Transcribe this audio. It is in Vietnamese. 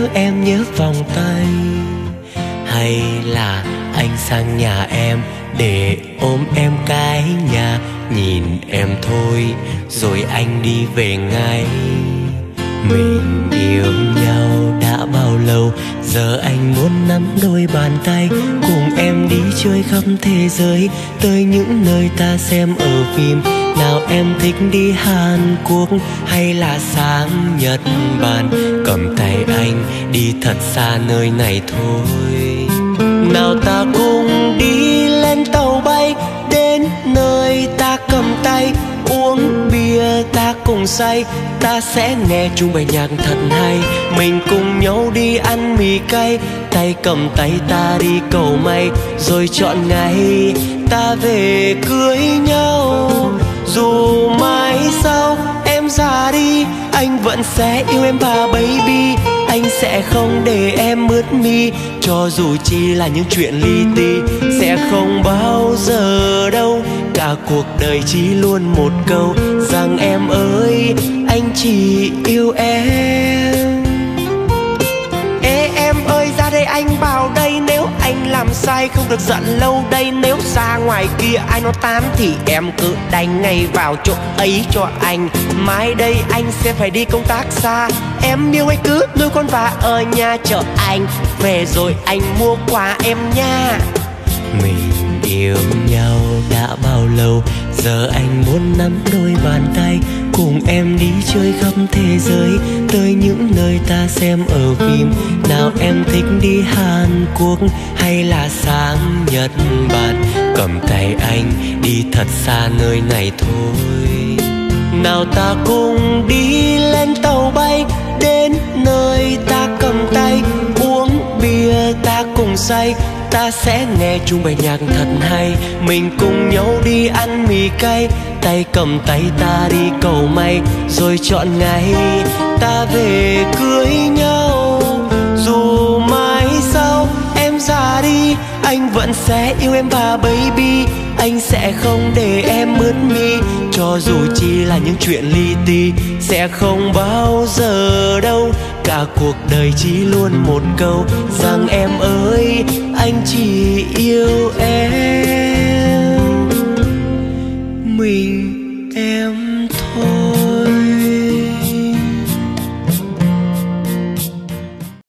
em nhớ vòng tay. Hay là anh sang nhà em để ôm em cái nhà, nhìn em thôi rồi anh đi về ngay. Mình yêu nhau đã bao lâu, giờ anh muốn nắm đôi bàn tay, cùng em đi chơi khắp thế giới, tới những nơi ta xem ở phim. Nào em thích đi Hàn Quốc hay là sang Nhật Bản, cầm tay anh đi thật xa nơi này thôi. Nào ta cùng đi lên tàu bay, đến nơi ta cầm tay, uống bia ta cùng say, ta sẽ nghe chung bài nhạc thật hay. Mình cùng nhau đi ăn mì cay, tay cầm tay ta đi cầu may, rồi chọn ngày ta về cưới nhau. Dù mai sau em già đi, anh vẫn sẽ yêu em và baby. Anh sẽ không để em mướt mi, cho dù chỉ là những chuyện li ti. Sẽ không bao giờ đâu, cả cuộc đời chỉ luôn một câu rằng em ơi, anh chỉ yêu em. Ê em ơi ra đây anh vào đây, nếu anh làm sai không được giận lâu đây. Nếu ra ngoài kia ai nó tán thì em cứ đánh ngay vào chỗ ấy cho anh. Mai đây anh sẽ phải đi công tác xa, em yêu anh cứ nuôi con và ở nhà chờ anh về rồi anh mua quà em nha. Mình yêu nhau đã bao lâu, giờ anh muốn nắm đôi bàn tay, cùng em đi chơi khắp thế giới, tới những nơi ta xem ở phim. Nào em thích đi Hàn Quốc hay là sang Nhật Bản, cầm tay anh đi thật xa nơi này thôi. Nào ta cùng đi lên tàu bay, đến nơi ta cầm tay, uống bia ta cùng say, ta sẽ nghe chung bài nhạc thật hay. Mình cùng nhau đi ăn mì cay, tay cầm tay ta đi cầu may, rồi chọn ngày ta về cưới nhau. Dù mai sau em già đi, anh vẫn sẽ yêu em và baby. Anh sẽ không để em mướt mi, cho dù chỉ là những chuyện li ti. Sẽ không bao giờ đâu, cả cuộc đời chỉ luôn một câu rằng em ơi, anh chỉ yêu em.